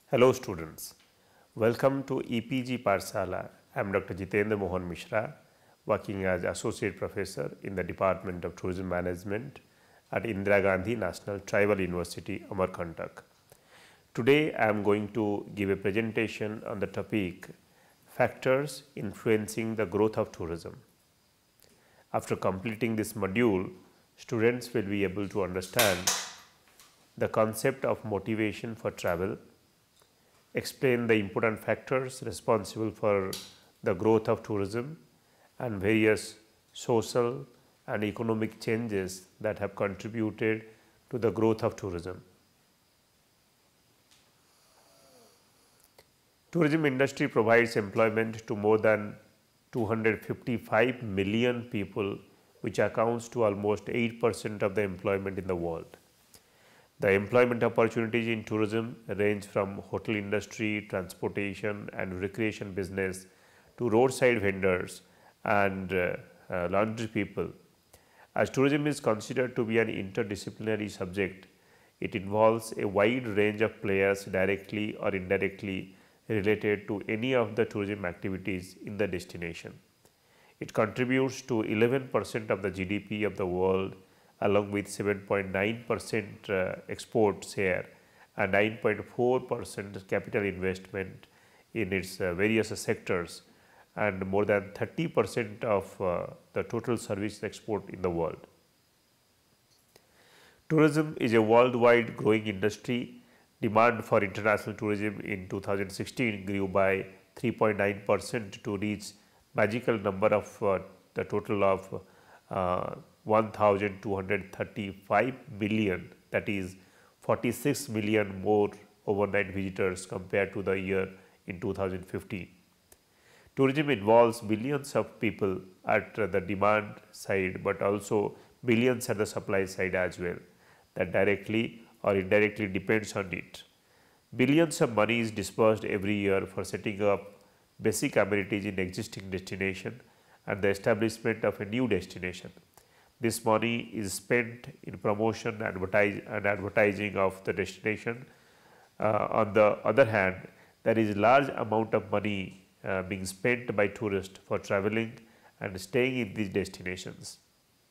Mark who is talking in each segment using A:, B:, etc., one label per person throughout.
A: Hello students, welcome to EPG Parsala. I am Dr. Jitendra Mohan Mishra, working as Associate Professor in the Department of Tourism Management at Indira Gandhi National Tribal University, Amarkantak. Today I am going to give a presentation on the topic Factors Influencing the Growth of Tourism. After completing this module, students will be able to understand the concept of motivation for travel, explain the important factors responsible for the growth of tourism and various social and economic changes that have contributed to the growth of tourism. Tourism industry provides employment to more than 255 million people, which accounts to almost 8% of the employment in the world. The employment opportunities in tourism range from hotel industry, transportation and recreation business to roadside vendors and laundry people. As tourism is considered to be an interdisciplinary subject, it involves a wide range of players directly or indirectly related to any of the tourism activities in the destination. It contributes to 11% of the GDP of the world, along with 7.9% export share and 9.4% capital investment in its various sectors, and more than 30% of the total service export in the world. Tourism is a worldwide growing industry. Demand for international tourism in 2016 grew by 3.9% to reach magical number of the total of 1,235 million, that is 46 million more overnight visitors compared to the year in 2015. Tourism involves millions of people at the demand side, but also billions at the supply side as well, that directly or indirectly depends on it. Billions of money is disbursed every year for setting up basic amenities in existing destination and the establishment of a new destination. This money is spent in promotion and advertising of the destination. On the other hand, there is large amount of money being spent by tourists for traveling and staying in these destinations.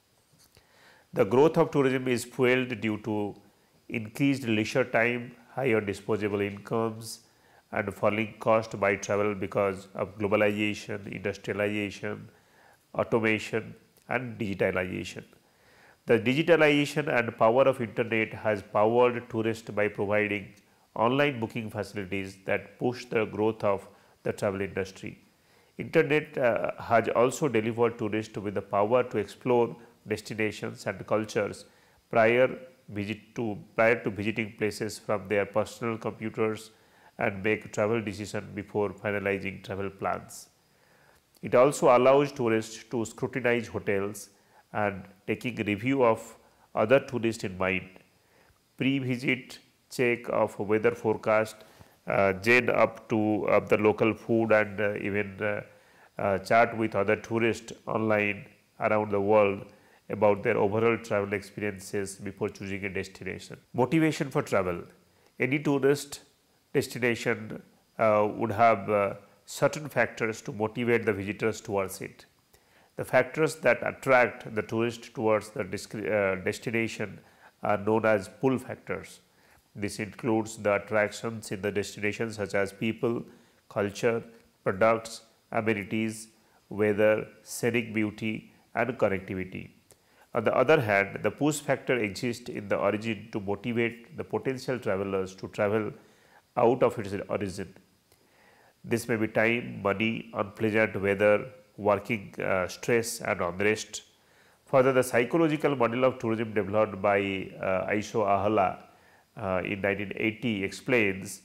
A: The growth of tourism is fueled due to increased leisure time, higher disposable incomes and falling cost by travel because of globalization, industrialization, automation and digitalization. The digitalization and power of internet has powered tourists by providing online booking facilities that push the growth of the travel industry. Internet has also delivered tourists with the power to explore destinations and cultures prior to visiting places from their personal computers and make travel decisions before finalizing travel plans. It also allows tourists to scrutinize hotels and taking review of other tourists in mind, pre-visit check of weather forecast, gen up to the local food and even chat with other tourists online around the world about their overall travel experiences before choosing a destination. Motivation for travel. Any tourist destination would have certain factors to motivate the visitors towards it. The factors that attract the tourist towards the destination are known as pull factors. This includes the attractions in the destination such as people, culture, products, amenities, weather, scenic beauty and connectivity. On the other hand, the push factor exists in the origin to motivate the potential travelers to travel out of its origin. This may be time, money, unpleasant weather, working stress and unrest. Further, the psychological model of tourism developed by Aisho Ahala in 1980 explains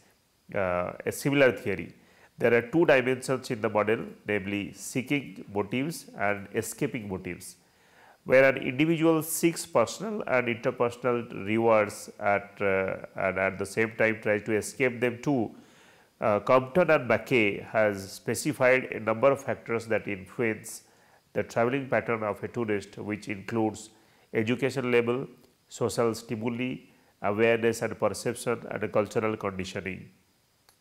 A: a similar theory. There are two dimensions in the model, namely seeking motives and escaping motives. Where an individual seeks personal and interpersonal rewards and at the same time tries to escape them too, Compton and Mackay has specified a number of factors that influence the travelling pattern of a tourist, which includes education level, social stimuli, awareness and perception and cultural conditioning.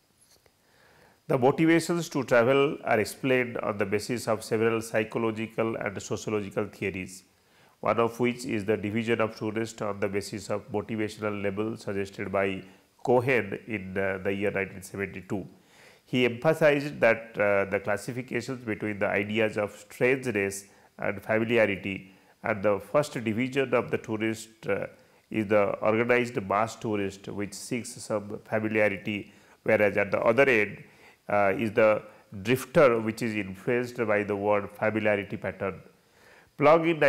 A: The motivations to travel are explained on the basis of several psychological and sociological theories, one of which is the division of tourists on the basis of motivational level suggested by Cohen in the year 1972. He emphasized that the classifications between the ideas of strangeness and familiarity, and the first division of the tourist is the organized mass tourist which seeks some familiarity, whereas at the other end is the drifter which is influenced by the word familiarity pattern. Plug in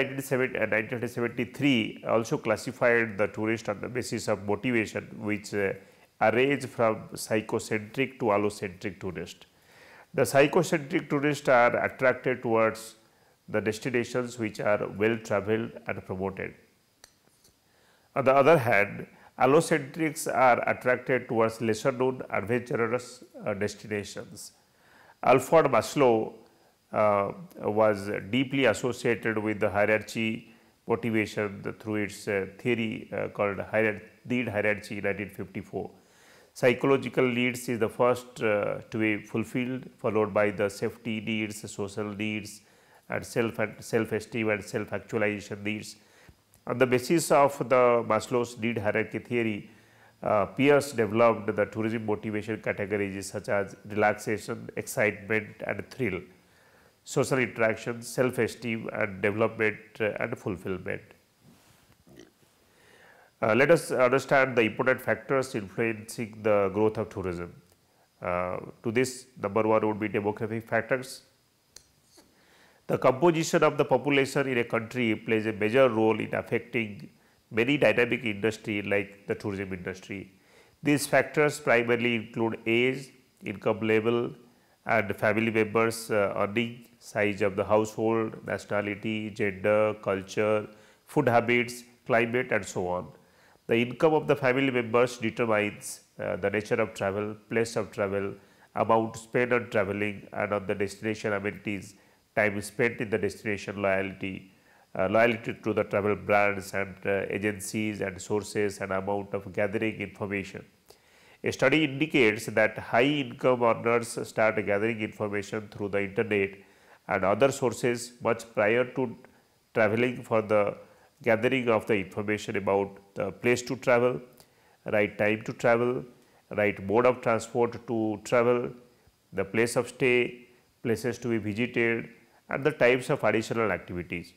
A: 1973 also classified the tourist on the basis of motivation, which range from psychocentric to allocentric tourist. The psychocentric tourists are attracted towards the destinations which are well traveled and promoted. On the other hand, allocentrics are attracted towards lesser known adventurous destinations. Alfred Maslow was deeply associated with the hierarchy motivation through its theory called need hierarchy in 1954. Psychological needs is the first to be fulfilled, followed by the safety needs, social needs, and self-esteem and self-actualization needs. On the basis of the Maslow's need hierarchy theory, Pierce developed the tourism motivation categories such as relaxation, excitement and thrill, social interaction, self-esteem and development and fulfillment. Let us understand the important factors influencing the growth of tourism. To this, number one would be demographic factors. The composition of the population in a country plays a major role in affecting many dynamic industries like the tourism industry. These factors primarily include age, income level and family members' earning, size of the household, nationality, gender, culture, food habits, climate and so on. The income of the family members determines the nature of travel, place of travel, amount spent on traveling and on the destination amenities, time spent in the destination, loyalty to the travel brands and agencies and sources, and amount of gathering information. A study indicates that high income earners start gathering information through the internet and other sources much prior to traveling for the gathering of the information about the place to travel, right time to travel, right mode of transport to travel, the place of stay, places to be visited and the types of additional activities.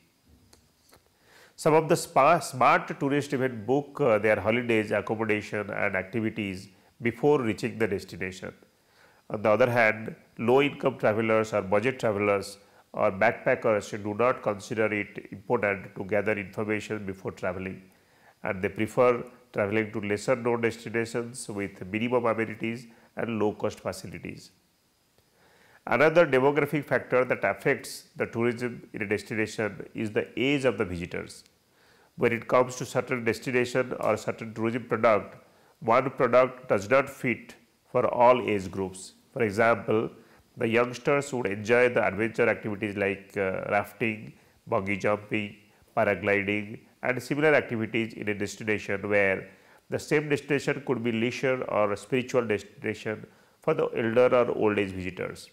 A: Some of the smart tourists even book their holidays, accommodation and activities before reaching the destination. On the other hand, low income travelers or budget travelers or backpackers do not consider it important to gather information before traveling, and they prefer traveling to lesser known destinations with minimum amenities and low cost facilities. Another demographic factor that affects the tourism in a destination is the age of the visitors. When it comes to certain destination or certain tourism product, one product does not fit for all age groups. For example, the youngsters would enjoy the adventure activities like rafting, bungee jumping, paragliding and similar activities in a destination where the same destination could be leisure or a spiritual destination for the elder or old age visitors.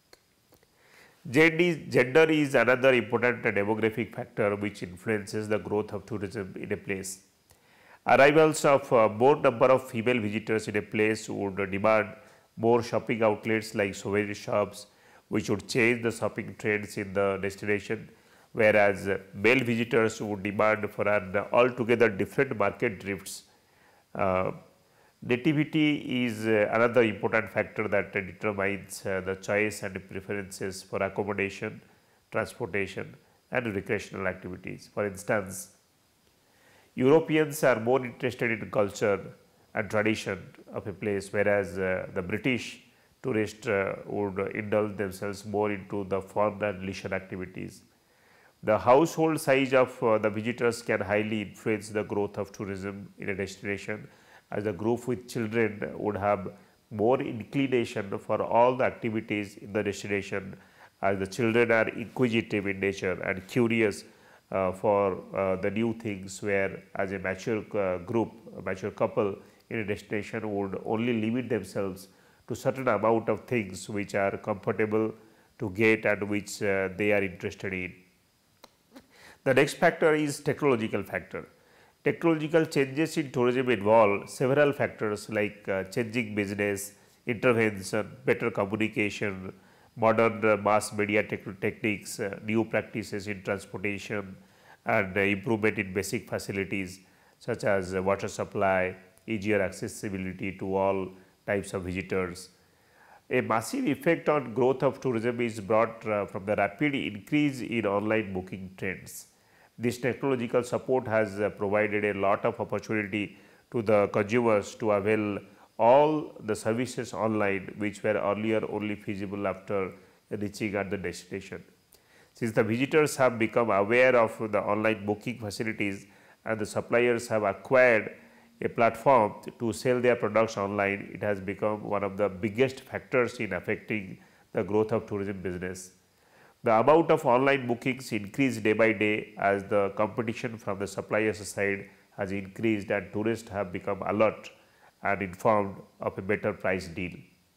A: Gender is another important demographic factor which influences the growth of tourism in a place. Arrivals of more number of female visitors in a place would demand more shopping outlets like souvenir shops, which would change the shopping trends in the destination, whereas male visitors would demand for an altogether different market drifts. Nativity is another important factor that determines the choice and preferences for accommodation, transportation and recreational activities. For instance, Europeans are more interested in culture and tradition of a place, whereas the British tourists would indulge themselves more into the fun and leisure activities. The household size of the visitors can highly influence the growth of tourism in a destination, as a group with children would have more inclination for all the activities in the destination, as the children are inquisitive in nature and curious for the new things, where as a mature group, a mature couple in a destination would only limit themselves to certain amount of things which are comfortable to get and which they are interested in. The next factor is technological factor. Technological changes in tourism involve several factors like changing business, intervention, better communication, modern mass media techniques, new practices in transportation, and improvement in basic facilities such as water supply, easier accessibility to all types of visitors. A massive effect on growth of tourism is brought from the rapid increase in online booking trends. This technological support has provided a lot of opportunity to the consumers to avail all the services online which were earlier only feasible after reaching at the destination. Since the visitors have become aware of the online booking facilities and the suppliers have acquired a platform to sell their products online, it has become one of the biggest factors in affecting the growth of tourism business. The amount of online bookings increased day by day as the competition from the suppliers side has increased and tourists have become alert and informed of a better price deal.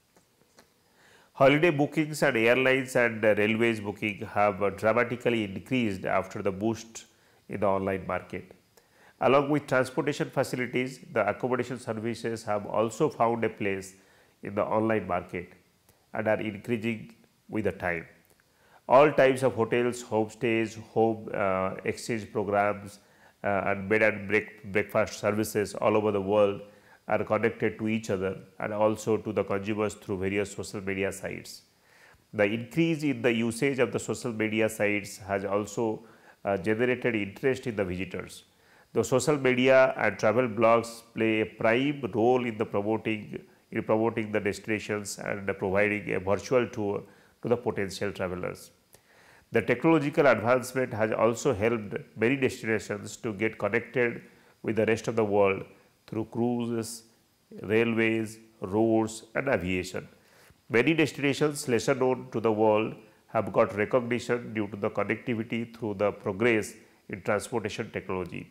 A: Holiday bookings and airlines and railways booking have dramatically increased after the boost in the online market. Along with transportation facilities, the accommodation services have also found a place in the online market and are increasing with the time. All types of hotels, homestays, home exchange programs and bed and breakfast services all over the world are connected to each other and also to the consumers through various social media sites. The increase in the usage of the social media sites has also generated interest in the visitors. The social media and travel blogs play a prime role in promoting the destinations and providing a virtual tour to the potential travelers. The technological advancement has also helped many destinations to get connected with the rest of the world through cruises, railways, roads and aviation. Many destinations lesser known to the world have got recognition due to the connectivity through the progress in transportation technology.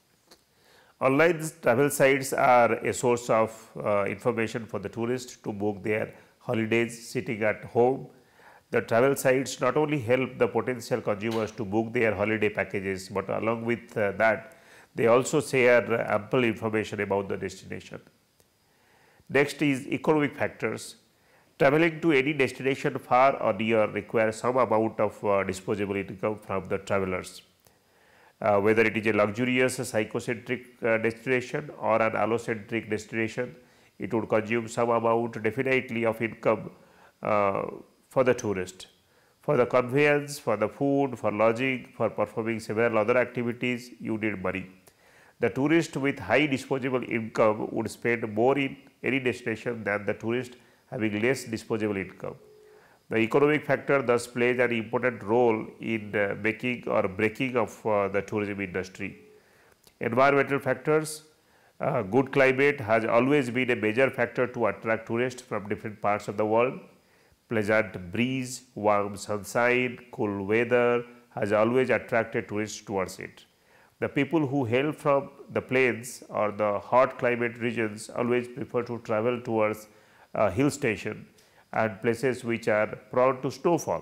A: Online travel sites are a source of information for the tourists to book their holidays sitting at home. The travel sites not only help the potential consumers to book their holiday packages, but along with that, they also share ample information about the destination. Next is economic factors. Traveling to any destination far or near requires some amount of disposable income from the travelers. Whether it is a luxurious psychocentric destination or an allocentric destination, it would consume some amount definitely of income for the tourist. For the conveyance, for the food, for lodging, for performing several other activities, you need money. The tourist with high disposable income would spend more in any destination than the tourist having less disposable income. The economic factor thus plays an important role in making or breaking of the tourism industry. Environmental factors. Good climate has always been a major factor to attract tourists from different parts of the world. Pleasant breeze, warm sunshine, cool weather has always attracted tourists towards it. The people who hail from the plains or the hot climate regions always prefer to travel towards a hill station and places which are prone to snowfall.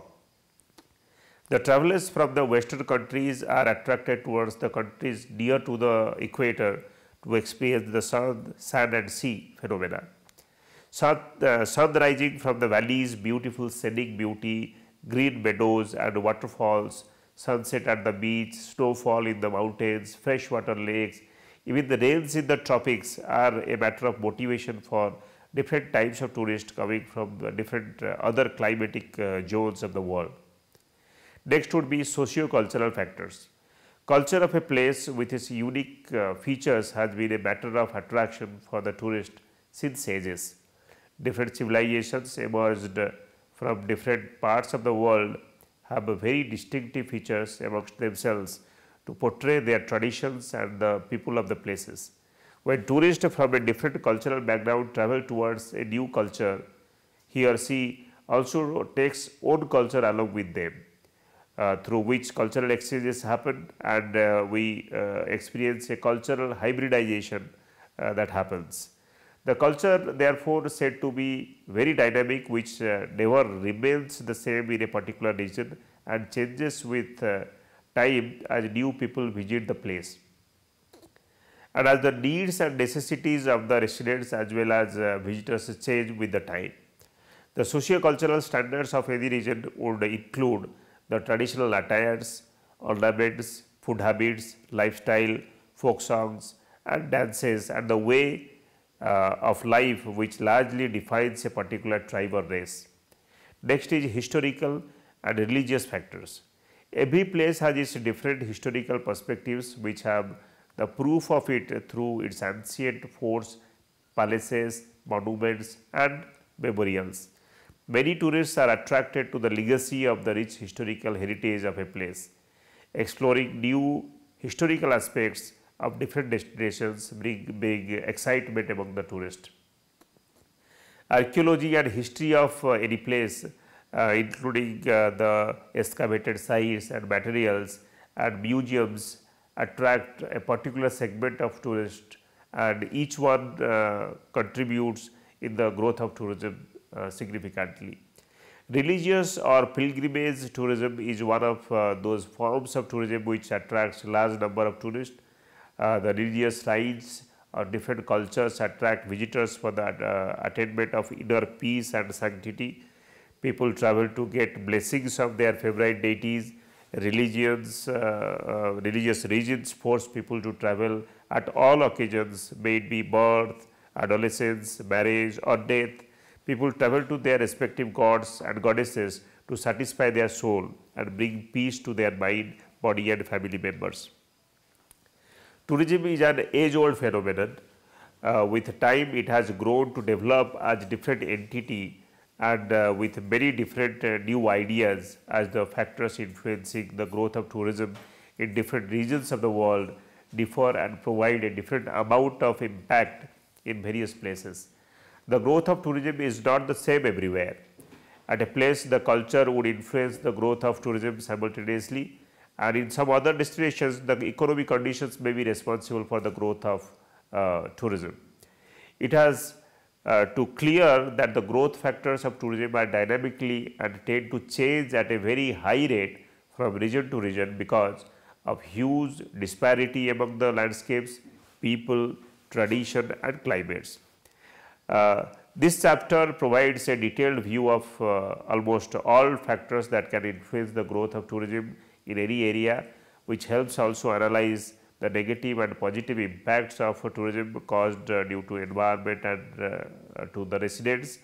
A: The travelers from the western countries are attracted towards the countries near to the equator to experience the sun, sand and sea phenomena. Sun rising from the valleys, beautiful scenic beauty, green meadows and waterfalls, sunset at the beach, snowfall in the mountains, freshwater lakes, even the rains in the tropics are a matter of motivation for different types of tourists coming from different other climatic zones of the world. Next would be socio-cultural factors. Culture of a place with its unique features has been a matter of attraction for the tourist since ages. Different civilizations emerged from different parts of the world have very distinctive features amongst themselves to portray their traditions and the people of the places. When tourists from a different cultural background travel towards a new culture, he or she also takes own culture along with them, through which cultural exchanges happen and we experience a cultural hybridization that happens. The culture therefore said to be very dynamic, which never remains the same in a particular region and changes with time as new people visit the place, and as the needs and necessities of the residents as well as visitors change with the time. The socio-cultural standards of any region would include the traditional attires, ornaments, food habits, lifestyle, folk songs and dances, and the way of life which largely defines a particular tribe or race. Next is historical and religious factors. Every place has its different historical perspectives which have the proof of it through its ancient forts, palaces, monuments and memorials. Many tourists are attracted to the legacy of the rich historical heritage of a place. Exploring new historical aspects of different destinations bring big excitement among the tourists. Archaeology and history of any place, including the excavated sites and materials and museums, attract a particular segment of tourists, and each one contributes in the growth of tourism significantly. Religious or pilgrimage tourism is one of those forms of tourism which attracts large number of tourists. The religious rites or different cultures attract visitors for the attainment of inner peace and sanctity. People travel to get blessings of their favorite deities. Religious regions force people to travel at all occasions, may it be birth, adolescence, marriage or death. People travel to their respective gods and goddesses to satisfy their soul and bring peace to their mind, body and family members. Tourism is an age-old phenomenon. With time, it has grown to develop as different entity and with many different new ideas as the factors influencing the growth of tourism in different regions of the world differ and provide a different amount of impact in various places. The growth of tourism is not the same everywhere. At a place, the culture would influence the growth of tourism simultaneously, and in some other destinations, the economic conditions may be responsible for the growth of tourism. It has to clear that the growth factors of tourism are dynamically and tend to change at a very high rate from region to region because of huge disparity among the landscapes, people, tradition and climates. This chapter provides a detailed view of almost all factors that can influence the growth of tourism in any area, which helps also analyze the negative and positive impacts of tourism caused due to environment and to the residents.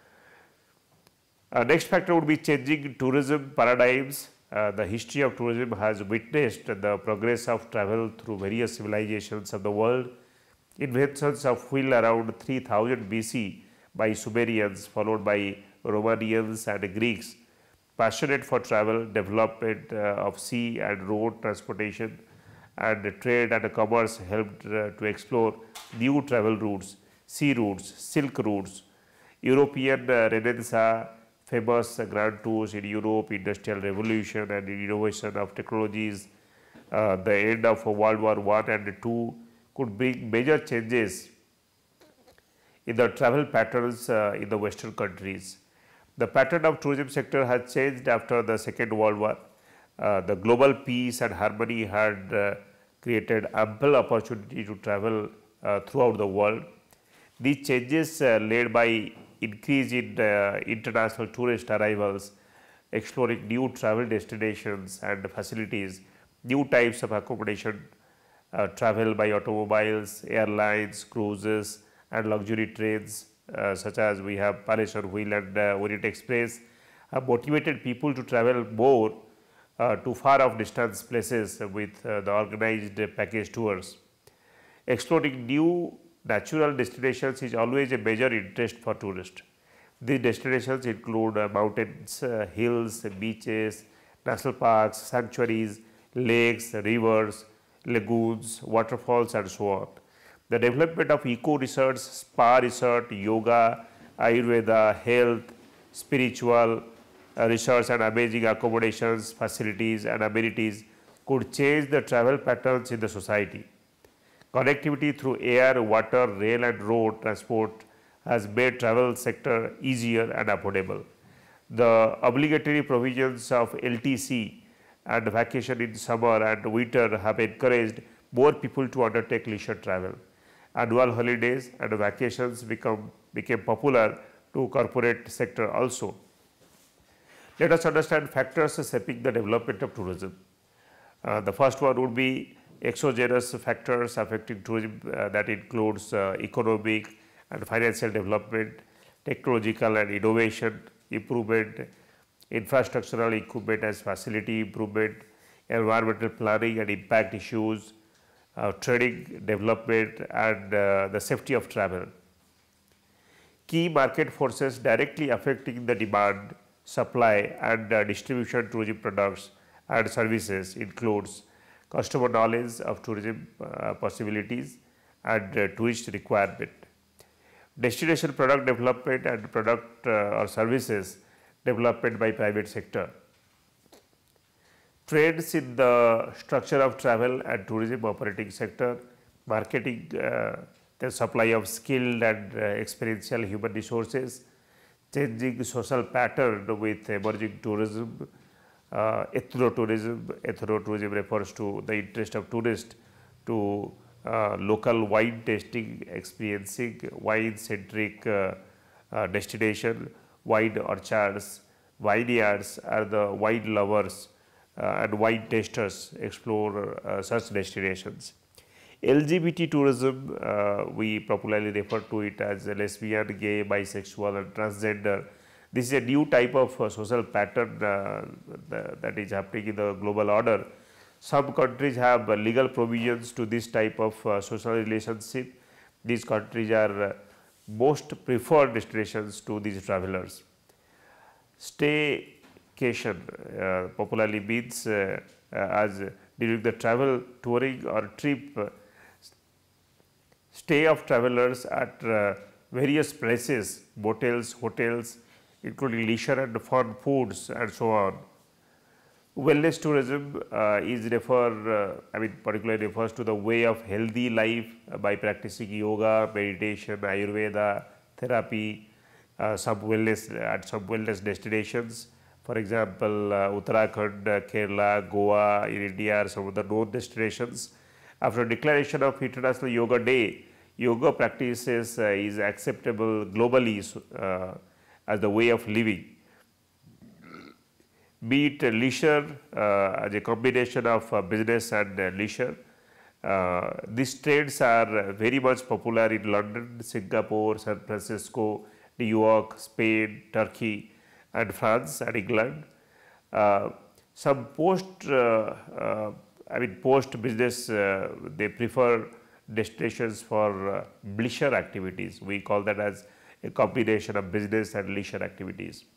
A: Next factor would be changing tourism paradigms. The history of tourism has witnessed the progress of travel through various civilizations of the world. Inventions of wheel around 3000 BC by Sumerians, followed by Romanians and Greeks. Passionate for travel, development of sea and road transportation and trade and commerce helped to explore new travel routes, sea routes, silk routes. European Renaissance, famous grand tours in Europe, industrial revolution and innovation of technologies, the end of World War I and II could bring major changes in the travel patterns in the Western countries. The pattern of tourism sector has changed after the Second World War. The global peace and harmony had created ample opportunity to travel throughout the world. These changes led by increase in international tourist arrivals, exploring new travel destinations and facilities, new types of accommodation, travel by automobiles, airlines, cruises and luxury trains such as we have Palace on Wheel and Orient Express have motivated people to travel more to far off distance places with the organized package tours. Exploring new natural destinations is always a major interest for tourists. These destinations include mountains, hills, beaches, national parks, sanctuaries, lakes, rivers, lagoons, waterfalls and so on. The development of eco-research, spa research, yoga, Ayurveda, health, spiritual research and amazing accommodations, facilities and amenities could change the travel patterns in the society. Connectivity through air, water, rail and road transport has made travel sector easier and affordable. The obligatory provisions of LTC and vacation in summer and winter have encouraged more people to undertake leisure travel. Annual holidays and vacations became popular to corporate sector also. Let us understand factors shaping the development of tourism. The first one would be exogenous factors affecting tourism, that includes economic and financial development, technological and innovation improvement, infrastructural equipment as facility improvement, environmental planning and impact issues, trading development and the safety of travel. Key market forces directly affecting the demand, supply and distribution tourism products and services includes customer knowledge of tourism possibilities and tourist requirement. Destination product development and product or services development by private sector. Trends in the structure of travel and tourism operating sector, marketing, the supply of skilled and experiential human resources, changing social pattern with emerging tourism, ethnotourism. Ethnotourism refers to the interest of tourists to local wine tasting, experiencing wine-centric destination, wine orchards, vineyards are the wine lovers and wine tasters explore such destinations. LGBT tourism, we popularly refer to it as lesbian, gay, bisexual and transgender. This is a new type of social pattern that is happening in the global order. Some countries have legal provisions to this type of social relationship. These countries are most preferred destinations to these travelers. Staycation popularly means as during the travel, touring or trip, stay of travelers at various places, motels, hotels, including leisure and fun foods and so on. Wellness tourism particularly refers to the way of healthy life by practicing yoga, meditation, Ayurveda, therapy, some wellness destinations. For example, Uttarakhand, Kerala, Goa in India are some of the known destinations. After declaration of International Yoga Day, yoga practices is acceptable globally as the way of living. Be it leisure as a combination of business and leisure. These trends are very much popular in London, Singapore, San Francisco, New York, Spain, Turkey and France and England. Some post business they prefer destinations for leisure activities. We call that as a combination of business and leisure activities.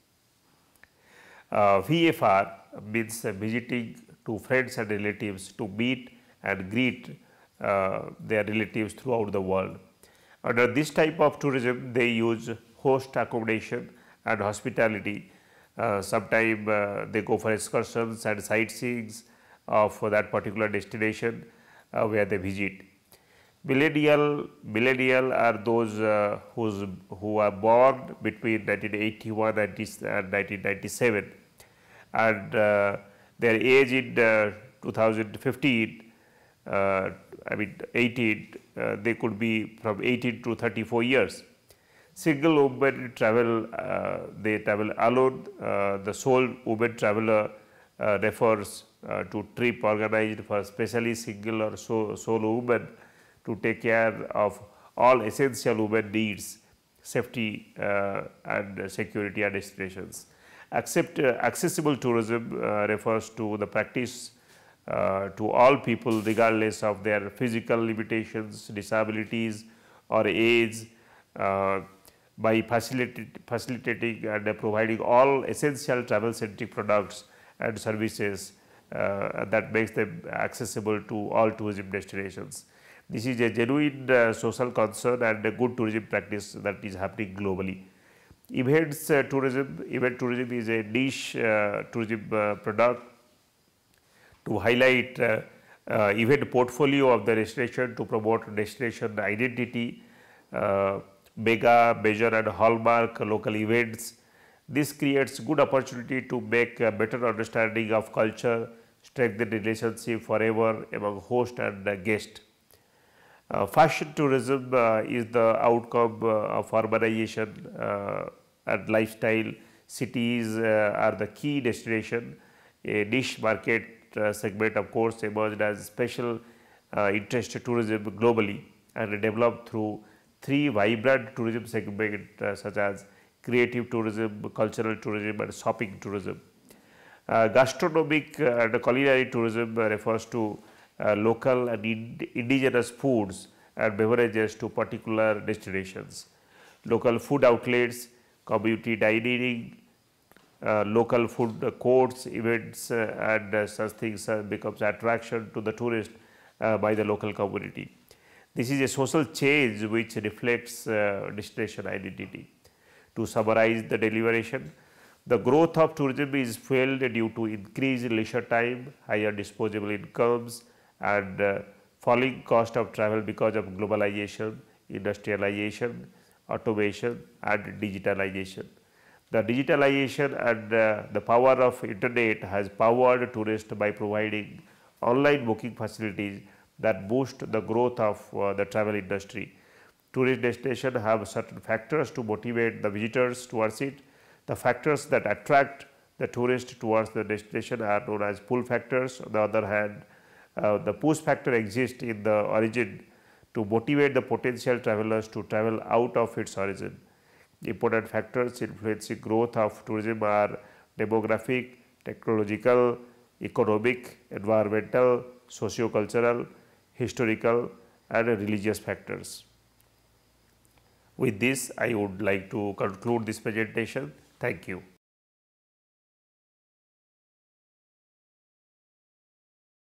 A: VFR means visiting to friends and relatives to meet and greet their relatives throughout the world. Under this type of tourism, they use host accommodation and hospitality. Sometimes they go for excursions and sightseeings for that particular destination where they visit. Millennial are those who are born between 1981 and 1997 and their age in 2015, 18, they could be from 18 to 34 years. Single women travel, they travel alone. The sole woman traveler refers to trip organized for especially single or solo women to take care of all essential women needs, safety and security at destinations. Accessible tourism refers to the practice to all people regardless of their physical limitations, disabilities or age, by facilitating and providing all essential travel centric products and services that makes them accessible to all tourism destinations. This is a genuine social concern and a good tourism practice that is happening globally. Event tourism is a niche tourism product to highlight event portfolio of the destination to promote destination identity, mega, major and hallmark local events. This creates good opportunity to make a better understanding of culture, strengthen relationship forever among host and guest. Fashion tourism is the outcome of urbanization and lifestyle. Cities are the key destination. A niche market segment of course emerged as special interest tourism globally and developed through three vibrant tourism segments such as creative tourism, cultural tourism and shopping tourism. Gastronomic and culinary tourism refers to local and indigenous foods and beverages to particular destinations. Local food outlets, community dining, local food courts, events and such things becomes attraction to the tourist by the local community. This is a social change which reflects destination identity. To summarize the deliberation, the growth of tourism is fueled due to increased leisure time, higher disposable incomes and falling cost of travel because of globalization, industrialization, automation and digitalization. The digitalization and the power of internet has powered tourists by providing online booking facilities that boost the growth of the travel industry. Tourist destinations have certain factors to motivate the visitors towards it. The factors that attract the tourist towards the destination are known as pull factors. On the other hand, the push factor exists in the origin to motivate the potential travelers to travel out of its origin. Important factors influencing growth of tourism are demographic, technological, economic, environmental, socio-cultural, historical and religious factors. With this, I would like to conclude this presentation. Thank you.